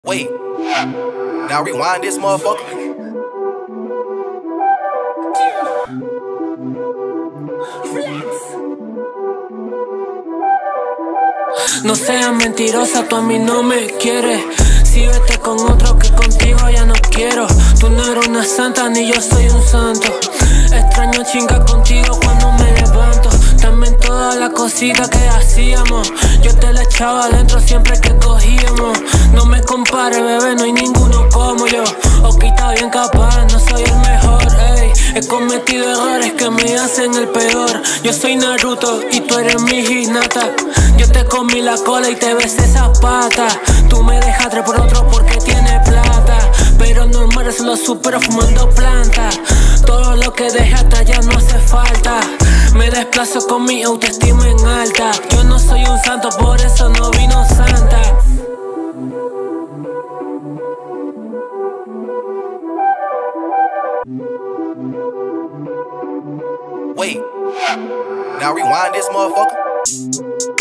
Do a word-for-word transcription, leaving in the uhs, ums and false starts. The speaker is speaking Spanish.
Wait, now rewind this motherfucker. No seas mentirosa, tú a mí no me quieres. Si vete con otro que contigo ya no quiero. Tú no eres una santa ni yo soy un santo. Extraño chingar contigo cuando me levanto. También todas las cositas que hacíamos, yo te la echaba adentro siempre que cogíamos. No me compares, bebé, no hay ninguno como yo. Oquita bien capaz, no soy el mejor, ey. He cometido errores que me hacen el peor. Yo soy Naruto y tú eres mi Hinata. Yo te comí la cola y te besé esas patas. Tú me dejaste por otro porque tiene plata, pero normal, eso lo supero fumando planta. Todo lo que dejé atrás ya no hace falta. Me desplazo con mi autoestima en alta. Yo no soy un santo, por eso no vino Santa. Wait, now rewind this motherfucker.